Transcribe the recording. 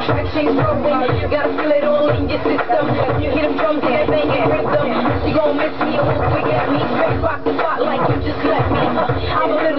track change rolling. Gotta feel it all in your system. You hear them drums and that banging rhythm. She gon' miss me or won't forget me. Straight rock the spot like you just left me. I'm a little